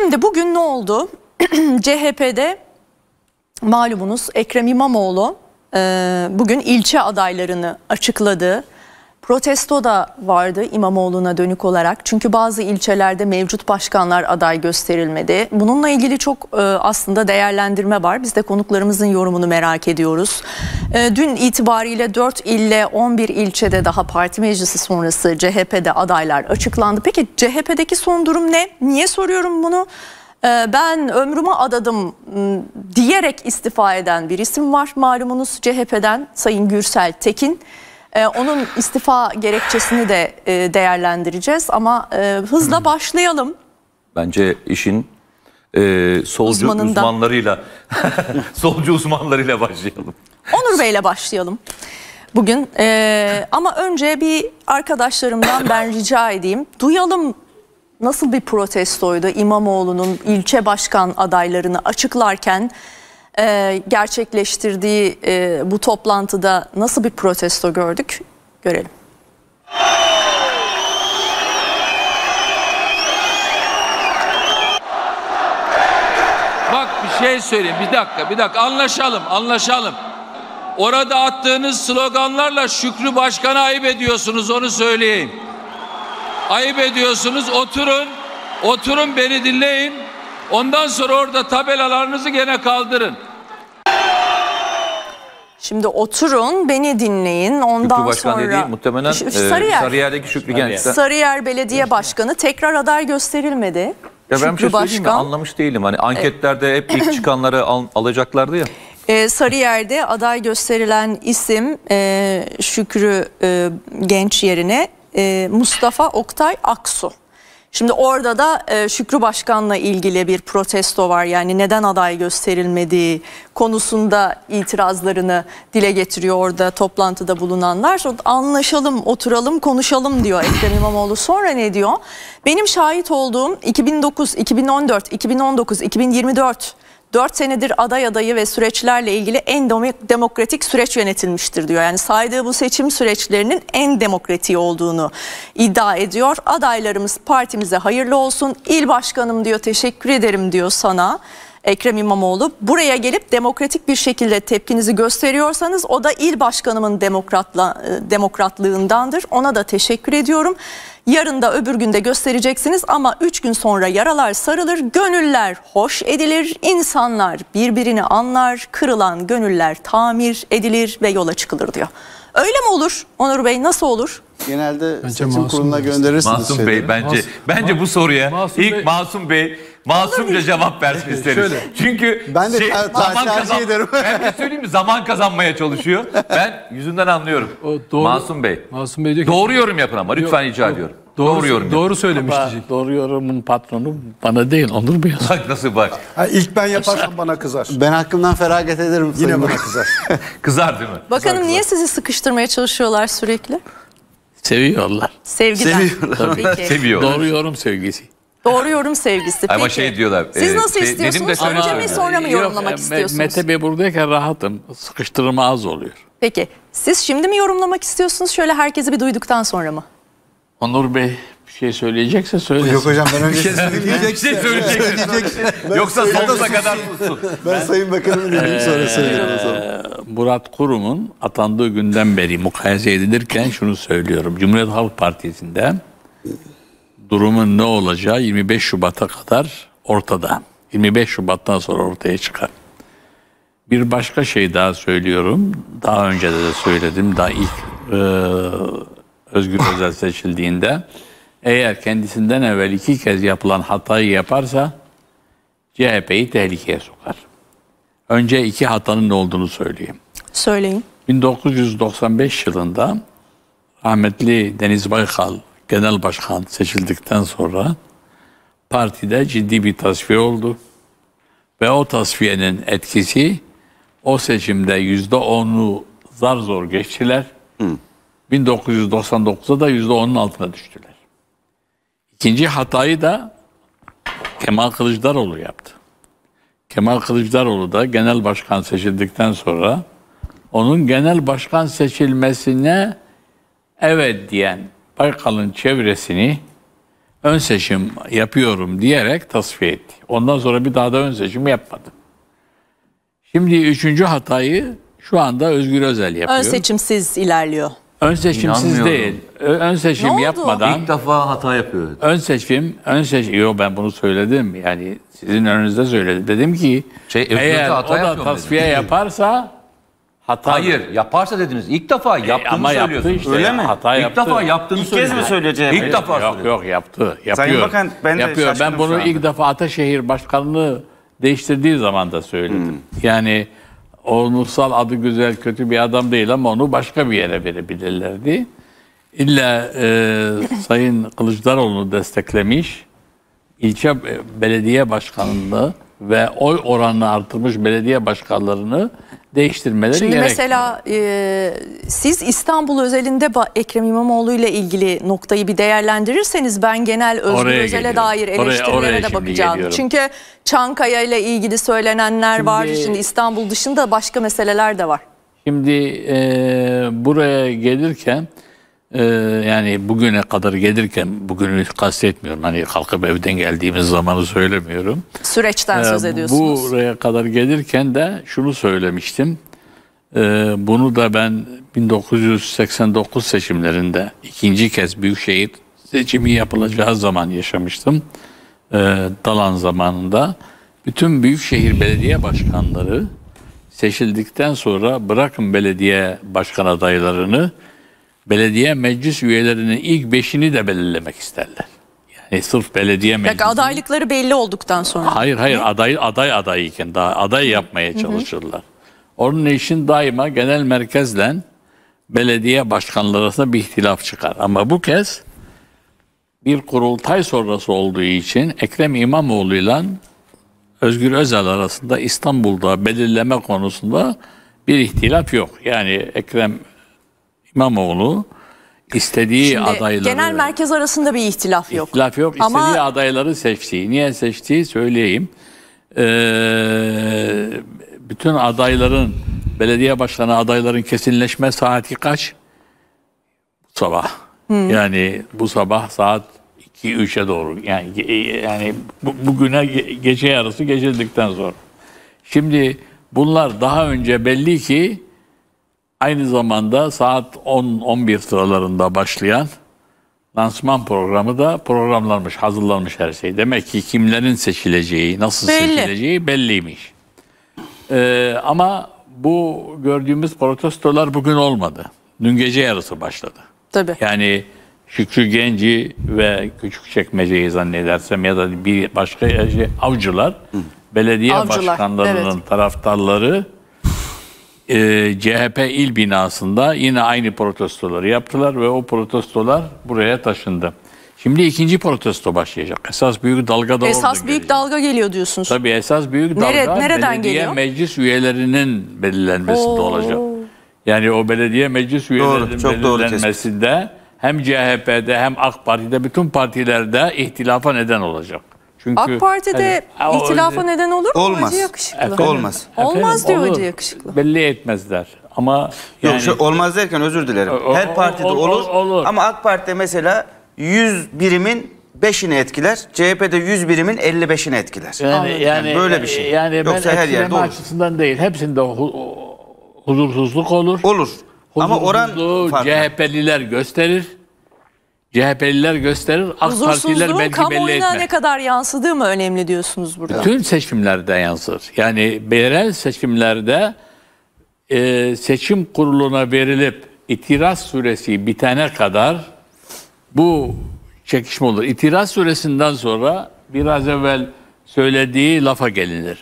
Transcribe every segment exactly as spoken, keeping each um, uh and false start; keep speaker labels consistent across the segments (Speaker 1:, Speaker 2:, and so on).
Speaker 1: Şimdi bugün ne oldu? C H P'de malumunuz Ekrem İmamoğlu e, bugün ilçe adaylarını açıkladı. Protesto da vardı İmamoğlu'na dönük olarak. Çünkü bazı ilçelerde mevcut başkanlar aday gösterilmedi. Bununla ilgili çok e, aslında değerlendirme var. Biz de konuklarımızın yorumunu merak ediyoruz. E, dün itibariyle dört ille on bir ilçede daha parti meclisi sonrası C H P'de adaylar açıklandı. Peki C H P'deki son durum ne? Niye soruyorum bunu? E, ben ömrümü adadım diyerek istifa eden bir isim var malumunuz C H P'den, Sayın Gürsel Tekin. Ee, onun istifa gerekçesini de e, değerlendireceğiz ama e, hızla başlayalım.
Speaker 2: Bence işin e, solcu
Speaker 1: Uzmanından.
Speaker 2: uzmanlarıyla solcu uzmanlarıyla başlayalım.
Speaker 1: Onur Bey'le başlayalım bugün. E, ama önce bir arkadaşlarımdan ben rica edeyim. Duyalım nasıl bir protestoydu İmamoğlu'nun ilçe başkan adaylarını açıklarken Ee, gerçekleştirdiği e, bu toplantıda nasıl bir protesto gördük? Görelim.
Speaker 3: Bak bir şey söyleyeyim. Bir dakika, bir dakika. Anlaşalım, anlaşalım. Orada attığınız sloganlarla Şükrü Başkan'a ayıp ediyorsunuz, onu söyleyeyim. Ayıp ediyorsunuz. Oturun, oturun beni dinleyin. Ondan sonra orada tabelalarınızı gene kaldırın.
Speaker 1: Şimdi oturun, beni dinleyin. Ondan
Speaker 2: Şükrü Başkan
Speaker 1: sonra
Speaker 2: dediği muhtemelen
Speaker 1: Sarıyer.
Speaker 2: E, Sarıyer'deki Şükrü Genç'ten.
Speaker 1: Sarıyer Belediye Başkanı tekrar aday gösterilmedi.
Speaker 2: Ya ben
Speaker 1: Şükrü
Speaker 2: bir şey söyleyeyim mi?
Speaker 1: Başkan,
Speaker 2: Anlamış değilim. Hani anketlerde hep ilk çıkanları al, alacaklardı ya.
Speaker 1: e, Sarıyer'de aday gösterilen isim e, Şükrü e, Genç yerine e, Mustafa Oktay Aksu. Şimdi orada da e, Şükrü Başkan'la ilgili bir protesto var. Yani neden aday gösterilmediği konusunda itirazlarını dile getiriyor orada toplantıda bulunanlar. Anlaşalım, oturalım, konuşalım diyor Ekrem İmamoğlu. Sonra ne diyor? Benim şahit olduğum iki bin dokuz, iki bin on dört, iki bin on dokuz, iki bin yirmi dört dört senedir aday adayı ve süreçlerle ilgili en demokratik süreç yönetilmiştir diyor. Yani saydığı bu seçim süreçlerinin en demokratiği olduğunu iddia ediyor. Adaylarımız partimize hayırlı olsun. İl başkanım diyor, teşekkür ederim diyor sana Ekrem İmamoğlu. Buraya gelip demokratik bir şekilde tepkinizi gösteriyorsanız o da il başkanımın demokratla, demokratlığındandır. Ona da teşekkür ediyorum. Yarın da öbür günde göstereceksiniz ama üç gün sonra yaralar sarılır, gönüller hoş edilir, insanlar birbirini anlar, kırılan gönüller tamir edilir ve yola çıkılır diyor. Öyle mi olur Onur Bey, nasıl olur?
Speaker 4: Genelde
Speaker 5: Bence
Speaker 4: seçim kuruluna
Speaker 5: Bey.
Speaker 4: gönderirsiniz.
Speaker 2: Masum
Speaker 4: şeyleri.
Speaker 2: Bey bence
Speaker 5: Masum,
Speaker 2: bence bu soruya
Speaker 5: Masum
Speaker 2: ilk
Speaker 5: Bey.
Speaker 2: Masum Bey masumca cevap versin isteriz.
Speaker 5: şöyle.
Speaker 2: Çünkü
Speaker 4: Ben de
Speaker 2: şey,
Speaker 4: ter-
Speaker 2: zaman
Speaker 4: tercih
Speaker 2: kazan-
Speaker 4: ederim.
Speaker 2: Ben de söyleyeyim mi? Zaman kazanmaya çalışıyor. Ben yüzünden anlıyorum.
Speaker 5: O doğru-
Speaker 2: Masum Bey.
Speaker 5: Masum Bey diyor ki,
Speaker 2: Doğru yorum yapın ama lütfen
Speaker 5: Yok,
Speaker 2: rica
Speaker 5: yok.
Speaker 2: ediyorum.
Speaker 5: Doğru,
Speaker 2: Doğru yorum
Speaker 5: doğru
Speaker 2: yapın.
Speaker 5: söylemiş diyecek.
Speaker 6: Doğru yorumun patronu bana değil, Onur Bey.
Speaker 2: Bak nasıl bak.
Speaker 7: Ha, ilk ben yaparsam bana kızar.
Speaker 4: Ben hakkımdan feragat ederim.
Speaker 7: Yine
Speaker 4: Sayın
Speaker 7: bana
Speaker 4: Bey.
Speaker 7: kızar.
Speaker 2: Kızar değil mi?
Speaker 1: Bakanım niye sizi sıkıştırmaya çalışıyorlar sürekli?
Speaker 6: Seviyorlar.
Speaker 1: Sevgiden.
Speaker 4: Seviyorlar.
Speaker 1: Peki.
Speaker 2: Seviyor.
Speaker 6: Doğru yorum sevgisi.
Speaker 1: Doğru yorum sevgisi.
Speaker 2: Ama
Speaker 1: Peki.
Speaker 2: şey diyorlar,
Speaker 1: Siz
Speaker 2: e,
Speaker 1: nasıl
Speaker 2: şey-
Speaker 1: istiyorsunuz?
Speaker 2: dedim de
Speaker 1: Önce
Speaker 2: söyleyeyim.
Speaker 1: mi sonra mı
Speaker 6: Yok,
Speaker 1: yorumlamak
Speaker 6: e,
Speaker 1: istiyorsunuz?
Speaker 6: Mete Bey buradayken rahatım. Sıkıştırma az oluyor.
Speaker 1: Peki siz şimdi mi yorumlamak istiyorsunuz? Şöyle herkesi bir duyduktan sonra mı?
Speaker 6: Onur Bey bir şey söyleyecekse söylesin.
Speaker 4: Yok hocam ben önce
Speaker 2: Bir şey söyleyeceksin. Yoksa sonsuza kadar sussun.
Speaker 4: Ben Sayın Bakanımı dinleyeyim sonra söylerim o zaman.
Speaker 6: Ee, Murat Kurum'un atandığı günden beri mukayese edilirken şunu söylüyorum. Cumhuriyet Halk Partisi'nde durumun ne olacağı yirmi beş Şubat'a kadar ortada. yirmi beş Şubat'tan sonra ortaya çıkar. Bir başka şey daha söylüyorum. Daha önce de, de söyledim. Daha ilk e, Özgür Özel seçildiğinde eğer kendisinden evvel iki kez yapılan hatayı yaparsa C H P'yi tehlikeye sokar. Önce iki hatanın ne olduğunu söyleyeyim.
Speaker 1: Söyleyin.
Speaker 6: bin dokuz yüz doksan beş yılında rahmetli Deniz Baykal genel başkan seçildikten sonra partide ciddi bir tasfiye oldu. Ve o tasfiyenin etkisi o seçimde yüzde onu zar zor geçtiler. Hı. bin dokuz yüz doksan dokuzda da yüzde onun altına düştüler. İkinci hatayı da Kemal Kılıçdaroğlu yaptı. Kemal Kılıçdaroğlu da genel başkan seçildikten sonra onun genel başkan seçilmesine evet diyen Baykal'ın çevresini ön seçim yapıyorum diyerek tasfiye etti. Ondan sonra bir daha da ön seçim yapmadı. Şimdi üçüncü hatayı şu anda Özgür Özel yapıyor.
Speaker 1: Ön seçimsiz ilerliyor.
Speaker 6: Ön seçimsiz
Speaker 2: İnanmıyorum.
Speaker 6: değil. Ö- Ön seçim
Speaker 1: Ne oldu?
Speaker 6: yapmadan
Speaker 2: İlk defa hata yapıyor.
Speaker 6: ön seçim, ön seçim. Yo, ben bunu söyledim. Yani sizin önünüzde söyledim. Dedim ki
Speaker 2: Şey, Özgür
Speaker 6: eğer
Speaker 2: Özel hata
Speaker 6: o da
Speaker 2: yapıyor mu
Speaker 6: tasfiye
Speaker 2: dedin?
Speaker 6: yaparsa hata.
Speaker 2: Hayır, yaparsa dediniz. İlk defa yaptığını
Speaker 6: ama yaptı
Speaker 2: söylüyorsunuz.
Speaker 6: işte.
Speaker 5: Öyle mi?
Speaker 6: Hata
Speaker 2: İlk
Speaker 6: yaptı.
Speaker 2: defa yaptığını
Speaker 5: İlk kez
Speaker 2: söylüyor.
Speaker 5: mi söylüyor C H P?
Speaker 2: İlk defa
Speaker 6: Yok
Speaker 2: söylüyor.
Speaker 6: yok yaptı. Yapıyor.
Speaker 5: Bakan, ben de
Speaker 6: yapıyor. Ben
Speaker 5: şaşkınım
Speaker 6: bunu
Speaker 5: şu anda.
Speaker 6: ilk defa Ataşehir Başkanlığı değiştirdiği zaman da söyledim. Yani o Nursal adı güzel, kötü bir adam değil ama onu başka bir yere verebilirlerdi. İlla e, Sayın Kılıçdaroğlu'nu desteklemiş, ilçe belediye başkanlığı ve oy oranını artırmış belediye başkanlarını değiştirmeleri
Speaker 1: Şimdi
Speaker 6: gerekmiyor.
Speaker 1: mesela e, siz İstanbul özelinde ba- Ekrem İmamoğlu ile ilgili noktayı bir değerlendirirseniz ben genel Özgür
Speaker 6: Oraya
Speaker 1: Özel'e
Speaker 6: geliyorum.
Speaker 1: dair
Speaker 6: Oraya-
Speaker 1: eleştirilere
Speaker 6: oraya
Speaker 1: de
Speaker 6: şimdi
Speaker 1: bakacağım.
Speaker 6: geliyorum.
Speaker 1: Çünkü Çankaya ile ilgili söylenenler var.
Speaker 6: Şimdi-
Speaker 1: Şimdi İstanbul dışında başka meseleler de var.
Speaker 6: Şimdi e, buraya gelirken e, yani bugüne kadar gelirken, bugünü kastetmiyorum. Hani kalkıp evden geldiğimiz zamanı söylemiyorum.
Speaker 1: Süreçten söz
Speaker 6: Ee,
Speaker 1: ediyorsunuz.
Speaker 6: Buraya kadar gelirken de şunu söylemiştim. Ee, bunu da ben bin dokuz yüz seksen dokuz seçimlerinde ikinci kez büyükşehir seçimi yapılacağı zaman yaşamıştım. Ee, Dalan zamanında. Bütün büyükşehir belediye başkanları seçildikten sonra bırakın belediye başkan adaylarını, belediye meclis üyelerinin ilk beşini de belirlemek isterler. Yani sırf belediye
Speaker 1: Peki
Speaker 6: meclisi.
Speaker 1: adaylıkları belli olduktan sonra.
Speaker 6: Hayır hayır aday aday adayken daha aday yapmaya çalışırlar. Onun için daima genel merkezle belediye başkanları arasında bir ihtilaf çıkar. Ama bu kez bir kurultay sonrası olduğu için Ekrem İmamoğlu ile Özgür Özel arasında İstanbul'da belirleme konusunda bir ihtilaf yok. Yani Ekrem İmamoğlu istediği
Speaker 1: Şimdi
Speaker 6: adayları...
Speaker 1: genel merkez arasında bir ihtilaf yok.
Speaker 6: İhtilaf yok.
Speaker 1: Ama-
Speaker 6: İstediği adayları seçtiği. Niye seçtiği söyleyeyim. Ee, bütün adayların, belediye başkanı adayların kesinleşme saati kaç? Bu sabah. Yani bu sabah saat iki üçe doğru. Yani yani bu, bugüne ge- gece yarısı geçildikten sonra. Şimdi bunlar daha önce belli ki aynı zamanda saat on on bir sıralarında başlayan lansman programı da programlanmış, hazırlanmış her şey. Demek ki kimlerin seçileceği, nasıl
Speaker 1: Belli.
Speaker 6: seçileceği belliymiş. Ee, ama bu gördüğümüz protestolar bugün olmadı. Dün gece yarısı başladı.
Speaker 1: Tabii.
Speaker 6: Yani Şükrü Genci ve Küçükçekmece'yi zannedersem ya da bir başka şey, avcılar, belediye
Speaker 1: Avcılar,
Speaker 6: başkanlarının
Speaker 1: evet.
Speaker 6: taraftarları e, C H P il binasında yine aynı protestoları yaptılar ve o protestolar buraya taşındı. Şimdi ikinci protesto başlayacak. Esas büyük dalga da
Speaker 1: Esas
Speaker 6: oradan
Speaker 1: büyük
Speaker 6: gelecek.
Speaker 1: dalga geliyor diyorsunuz.
Speaker 6: Tabii esas büyük dalga
Speaker 1: Nere- nereden
Speaker 6: belediye
Speaker 1: geliyor?
Speaker 6: meclis üyelerinin belirlenmesinde
Speaker 1: Oo.
Speaker 6: olacak. Yani o belediye meclis üyelerinin
Speaker 5: çok doğru
Speaker 6: belirlenmesinde hem C H P'de hem AK Parti'de bütün partilerde ihtilafa neden olacak. Çünkü
Speaker 1: AK Parti'de
Speaker 6: hani, o-
Speaker 1: ihtilafa neden olur mu?
Speaker 5: Olmaz.
Speaker 1: Hacı Yakışıklı.
Speaker 6: Efendim,
Speaker 5: Olmaz.
Speaker 1: Olmaz
Speaker 6: efendim,
Speaker 1: diyor
Speaker 6: olur.
Speaker 1: Hacı Yakışıklı.
Speaker 6: Belli etmezler. Ama yani
Speaker 5: Yok, şu olmaz derken özür dilerim.
Speaker 6: O-
Speaker 5: Her
Speaker 6: o-
Speaker 5: partide
Speaker 6: o- o-
Speaker 5: olur,
Speaker 6: olur.
Speaker 5: ama AK Parti'de mesela yüz birimin beşini etkiler. C H P'de yüz birimin elli beşini etkiler.
Speaker 6: yani, yani
Speaker 5: böyle bir şey.
Speaker 6: Yani ben
Speaker 5: Yoksa her yerde
Speaker 6: etkileme
Speaker 5: olur.
Speaker 6: açısından değil. Hepsinde hu- huzursuzluk olur.
Speaker 5: Olur. Ama oran
Speaker 6: Huzursuzluğu
Speaker 5: farklı.
Speaker 6: C H P'liler gösterir. C H P'liler gösterir. AK Partiler
Speaker 1: Huzursuzluğun
Speaker 6: belki belli
Speaker 1: kamuoyuna
Speaker 6: etmez.
Speaker 1: ne kadar yansıdığı mı önemli diyorsunuz burada?
Speaker 6: Bütün seçimlerde yansır. Yani yerel seçimlerde e, seçim kuruluna verilip itiraz süresi bitene kadar bu çekişme olur. İtiraz süresinden sonra biraz evvel söylediği lafa gelinir.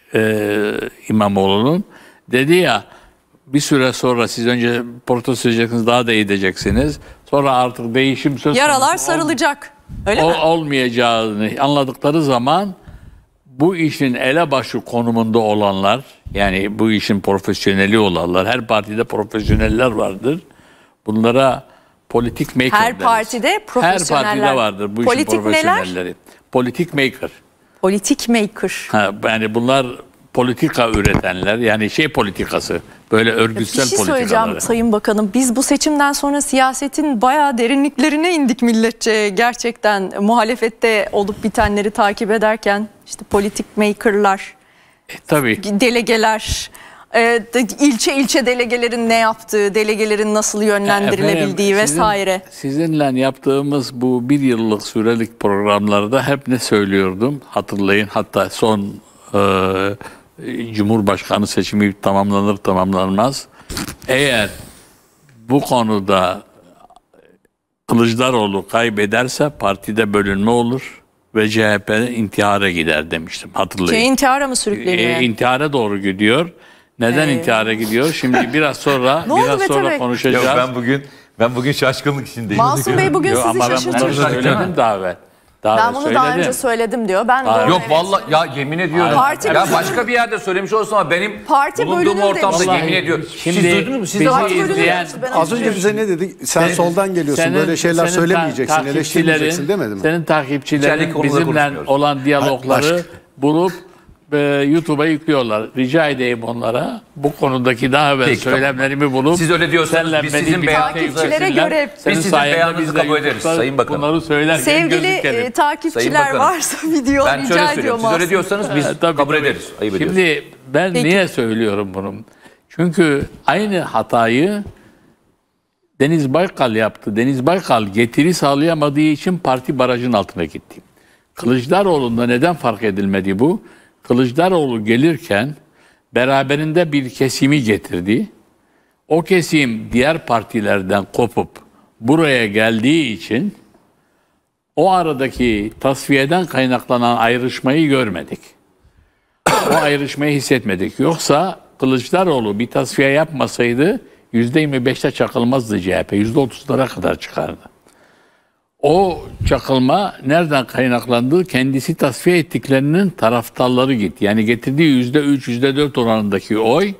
Speaker 6: E, İmamoğlu'nun dedi ya, bir süre sonra siz önce protesto edeceksiniz, daha da edeceksiniz. Sonra artık değişim söz
Speaker 1: Yaralar
Speaker 6: konusu
Speaker 1: sarılacak. Öyle
Speaker 6: o,
Speaker 1: mi?
Speaker 6: olmayacağını anladıkları zaman bu işin elebaşı konumunda olanlar, yani bu işin profesyoneli olanlar, her partide profesyoneller vardır. Bunlara politik maker
Speaker 1: Her
Speaker 6: deriz.
Speaker 1: partide profesyoneller.
Speaker 6: Her partide vardır bu işin
Speaker 1: Politik neler?
Speaker 6: profesyonelleri. Politik maker.
Speaker 1: Politik maker.
Speaker 6: Ha, yani bunlar politika üretenler, yani şey politikası, böyle örgütsel
Speaker 1: Bir şey söyleyeceğim
Speaker 6: politikaları.
Speaker 1: Sayın Bakanım. Biz bu seçimden sonra siyasetin bayağı derinliklerine indik milletçe. Gerçekten muhalefette olup bitenleri takip ederken işte politik makerlar,
Speaker 6: E, tabii.
Speaker 1: delegeler, e, de- ilçe ilçe delegelerin ne yaptığı, delegelerin nasıl yönlendirilebildiği
Speaker 6: Efendim, sizin-
Speaker 1: vesaire.
Speaker 6: Sizinle yaptığımız bu bir yıllık sürelik programlarda hep ne söylüyordum? Hatırlayın, hatta son e, Cumhurbaşkanı seçimi tamamlanır tamamlanmaz. Eğer bu konuda Kılıçdaroğlu kaybederse partide bölünme olur ve C H P intihara gider demiştim. Hatırlayın.
Speaker 1: Şey, intihara mı sürükleniyor?
Speaker 6: E,
Speaker 1: yani?
Speaker 6: intihara doğru gidiyor. Neden
Speaker 1: Ee.
Speaker 6: intihara gidiyor? Şimdi biraz sonra
Speaker 1: Ne oldu
Speaker 6: biraz
Speaker 1: Mete
Speaker 6: sonra
Speaker 1: Bey?
Speaker 6: konuşacağız.
Speaker 2: Yok, ben bugün ben bugün şaşkınlık içindeyim.
Speaker 1: Masum Bey bugün
Speaker 6: Yo,
Speaker 1: sizi
Speaker 6: ama ben bunları
Speaker 1: şaşırtmış.
Speaker 6: söyledim daha evvel. Daha
Speaker 1: Ben
Speaker 6: evvel
Speaker 1: bunu daha
Speaker 6: söyledim.
Speaker 1: önce söyledim diyor. Ben
Speaker 6: Hayır.
Speaker 1: doğru,
Speaker 2: Yok
Speaker 1: evet.
Speaker 2: vallahi ya, yemin ediyorum.
Speaker 1: Parti-
Speaker 2: ben başka bir yerde söylemiş olsam ama benim
Speaker 1: Parti
Speaker 2: bulunduğum
Speaker 1: bölünür
Speaker 2: ortamda
Speaker 1: demiş.
Speaker 2: yemin ediyorum.
Speaker 6: Şimdi
Speaker 2: Siz duydunuz mu? Siz de
Speaker 6: bizi
Speaker 2: hatırladınız mı?
Speaker 6: izleyen-
Speaker 1: Ben
Speaker 7: Az önce bize ne dedik? Sen soldan geliyorsun.
Speaker 6: Senin-
Speaker 7: böyle şeyler
Speaker 6: senin
Speaker 7: söylemeyeceksin,
Speaker 6: ta-
Speaker 7: eleştirmeyeceksin
Speaker 6: takipçilerin-
Speaker 7: demedi mi?
Speaker 6: Senin takipçilerin
Speaker 2: İçerideki konuları
Speaker 6: bizimle
Speaker 2: konuşmuyoruz.
Speaker 6: olan diyalogları
Speaker 7: Başka.
Speaker 6: bulup e, YouTube'a yüklüyorlar. Rica edeyim onlara bu konudaki daha evvel
Speaker 2: Peki,
Speaker 6: söylemlerimi bulup
Speaker 2: Siz öyle diyorsanız
Speaker 6: senle
Speaker 2: biz
Speaker 6: beni
Speaker 2: sizin
Speaker 6: birlikte
Speaker 2: beyanınıza-
Speaker 1: Takipçilere
Speaker 6: izlesinler.
Speaker 1: göre-
Speaker 6: Senin
Speaker 2: Biz sizin
Speaker 6: sayende
Speaker 2: beyanınızı
Speaker 6: biz de
Speaker 2: kabul ederiz,
Speaker 6: YouTube'da
Speaker 2: Sayın Bakanım.
Speaker 6: Bunları söylerken
Speaker 1: Sevgili
Speaker 6: gözükelim.
Speaker 1: e, takipçiler
Speaker 2: Sayın Bakanım.
Speaker 1: varsa video
Speaker 2: Ben şöyle
Speaker 1: rica
Speaker 2: söylüyorum.
Speaker 1: ediyorum
Speaker 2: Siz öyle
Speaker 1: aslında.
Speaker 2: diyorsanız biz
Speaker 6: Evet, tabii,
Speaker 2: kabul
Speaker 6: tabii.
Speaker 2: ederiz. Ayıp ediyorsunuz.
Speaker 6: Şimdi ben
Speaker 1: Peki.
Speaker 6: niye söylüyorum bunu? Çünkü aynı hatayı Deniz Baykal yaptı. Deniz Baykal getiri sağlayamadığı için parti barajın altına gitti. Kılıçdaroğlu'nda neden fark edilmedi bu? Kılıçdaroğlu gelirken beraberinde bir kesimi getirdi. O kesim diğer partilerden kopup buraya geldiği için o aradaki tasfiyeden kaynaklanan ayrışmayı görmedik. O ayrışmayı hissetmedik. Yoksa Kılıçdaroğlu bir tasfiye yapmasaydı yüzde yirmi beşte çakılmazdı C H P. yüzde otuzlara kadar çıkardı. O çakılma nereden kaynaklandı? Kendisi tasfiye ettiklerinin taraftarları gitti. Yani getirdiği yüzde üç, yüzde dört oranındaki oy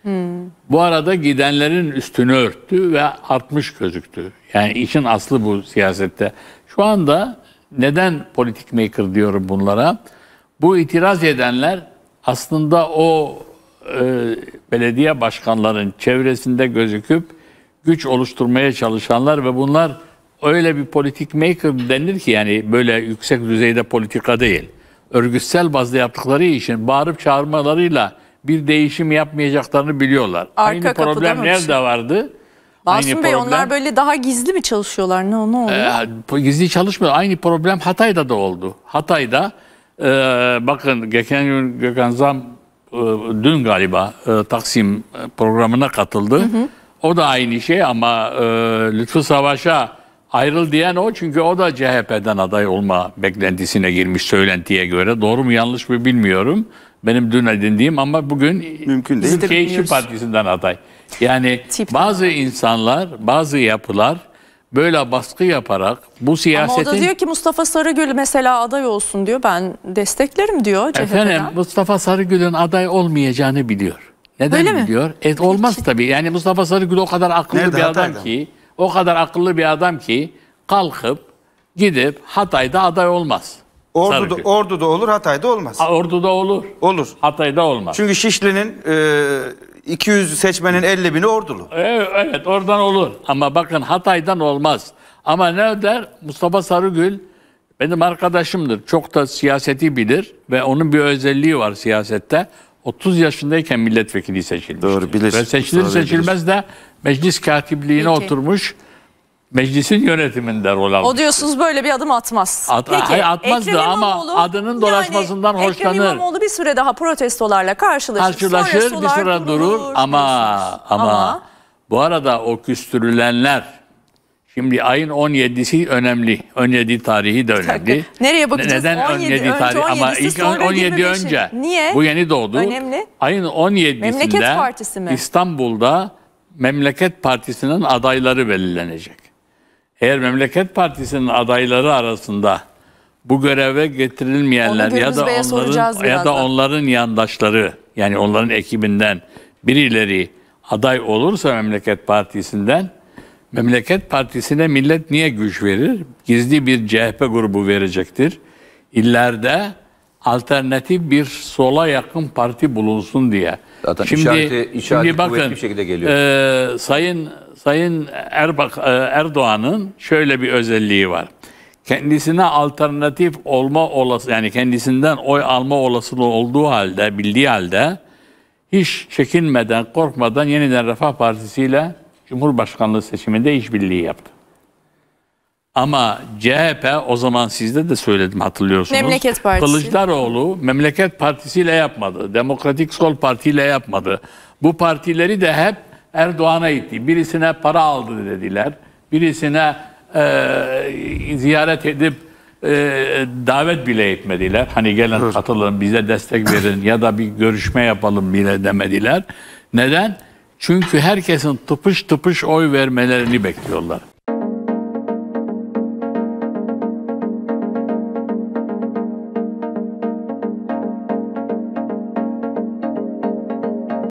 Speaker 6: bu arada gidenlerin üstünü örttü ve artmış gözüktü. Yani işin aslı bu siyasette. Şu anda neden politik maker diyorum bunlara? Bu itiraz edenler aslında o e, belediye başkanların çevresinde gözüküp güç oluşturmaya çalışanlar ve bunlar öyle bir politik maker denir ki, yani böyle yüksek düzeyde politika değil. Örgütsel bazda yaptıkları için bağırıp çağırmalarıyla bir değişim yapmayacaklarını biliyorlar.
Speaker 1: Arka
Speaker 6: Aynı
Speaker 1: kapıda
Speaker 6: problem
Speaker 1: mı?
Speaker 6: nerede vardı?
Speaker 1: Masum
Speaker 6: Aynı
Speaker 1: Bey
Speaker 6: problem-
Speaker 1: onlar böyle daha gizli mi çalışıyorlar? Ne, ne oluyor?
Speaker 6: Ee, gizli çalışmıyor. Aynı problem Hatay'da da oldu. Hatay'da e, bakın geçen gün Gökhan Zam e, dün galiba e, Taksim programına katıldı. Hı hı. O da aynı şey ama e, Lütfü Savaş'a ayrıl diyen o, çünkü o da C H P'den aday olma beklentisine girmiş söylentiye göre. Doğru mu yanlış mı bilmiyorum. Benim dün edindiğim ama bugün
Speaker 5: Mümkün değil.
Speaker 6: Türkiye İşçi Partisi'nden aday. Yani
Speaker 1: Tip.
Speaker 6: bazı insanlar, bazı yapılar böyle baskı yaparak bu
Speaker 1: Ama
Speaker 6: siyasetin...
Speaker 1: o da diyor ki Mustafa Sarıgül mesela aday olsun diyor. Ben desteklerim diyor C H P'den.
Speaker 6: Efendim Mustafa Sarıgül'ün aday olmayacağını biliyor. Neden
Speaker 1: Öyle mi?
Speaker 6: biliyor? E, olmaz tabii. Yani Mustafa Sarıgül o kadar akıllı
Speaker 5: Nerede?
Speaker 6: bir adam
Speaker 5: Hatay'da
Speaker 6: ki, o kadar akıllı bir adam ki kalkıp gidip Hatay'da aday olmaz.
Speaker 5: Ordu'da,
Speaker 6: Sarıgül.
Speaker 5: Ordu'da olur, Hatay'da olmaz.
Speaker 6: Ha, Ordu'da olur.
Speaker 5: Olur.
Speaker 6: Hatay'da olmaz.
Speaker 5: Çünkü Şişli'nin e, iki yüz seçmenin elli bini Ordulu.
Speaker 6: Evet, evet oradan olur. Ama bakın Hatay'dan olmaz. Ama ne der? Mustafa Sarıgül benim arkadaşımdır. Çok da siyaseti bilir ve onun bir özelliği var siyasette. otuz yaşındayken milletvekili seçilmiş.
Speaker 5: Doğru, bilir.
Speaker 6: Ve seçilir
Speaker 5: Doğru,
Speaker 6: seçilmez de meclis katipliğine
Speaker 1: Peki.
Speaker 6: oturmuş. Meclisin yönetiminde rol almış.
Speaker 1: O diyorsunuz böyle bir adım atmaz.
Speaker 6: At- hayır, atmazdı
Speaker 1: Ekrem
Speaker 6: ama
Speaker 1: İmamoğlu,
Speaker 6: adının dolaşmasından
Speaker 1: yani
Speaker 6: hoşlanır.
Speaker 1: Ekrem İmamoğlu bir süre daha protestolarla karşılaşır.
Speaker 6: Karşılaşır,
Speaker 1: sonra
Speaker 6: bir
Speaker 1: sular
Speaker 6: süre durur
Speaker 1: durulur
Speaker 6: ama,
Speaker 1: diyorsunuz.
Speaker 6: ama bu arada o küstürülenler, şimdi ayın on yedisi önemli. on yedi tarihi de önemli.
Speaker 1: Nereye bakacağız?
Speaker 6: Neden
Speaker 1: on yedi önce,
Speaker 6: tarihi? Ama
Speaker 1: on yedisi
Speaker 6: ilk
Speaker 1: sonra
Speaker 6: on yedi
Speaker 1: yirmi beşi.
Speaker 6: önce.
Speaker 1: Niye?
Speaker 6: Bu yeni doğdu.
Speaker 1: Önemli.
Speaker 6: Ayın on yedisinde
Speaker 1: Memleket Partisi mi?
Speaker 6: İstanbul'da Memleket Partisi'nin adayları belirlenecek. Eğer Memleket Partisi'nin adayları arasında bu göreve getirilmeyenler
Speaker 1: Onu
Speaker 6: ya
Speaker 1: Gürbüz
Speaker 6: da
Speaker 1: Bey'e soracağız
Speaker 6: onların ya da
Speaker 1: birazdan.
Speaker 6: onların yandaşları, yani onların ekibinden birileri aday olursa Memleket Partisi'nden, Memleket Partisi'ne millet niye güç verir? Gizli bir C H P grubu verecektir. İllerde alternatif bir sola yakın parti bulunsun diye.
Speaker 2: Zaten işareti- işareti kuvvetli bir şekilde geliyor.
Speaker 6: e, Sayın Sayın Erbak, e, Erdoğan'ın şöyle bir özelliği var. Kendisine alternatif olma olası, yani kendisinden oy alma olasılığı olduğu halde, bildiği halde hiç çekinmeden, korkmadan yeniden Refah Partisi ile Cumhurbaşkanlığı seçiminde işbirliği yaptı. Ama C H P, o zaman sizde de söyledim, hatırlıyorsunuz.
Speaker 1: Memleket Partisi.
Speaker 6: Kılıçdaroğlu Memleket Partisi ile yapmadı. Demokratik Sol Parti ile yapmadı. Bu partileri de hep Erdoğan'a itti. Birisine para aldı dediler. Birisine e, ziyaret edip e, davet bile etmediler. Hani gelin katılın, bize destek verin ya da bir görüşme yapalım bile demediler. Neden? Çünkü herkesin tıpış tıpış oy vermelerini bekliyorlar.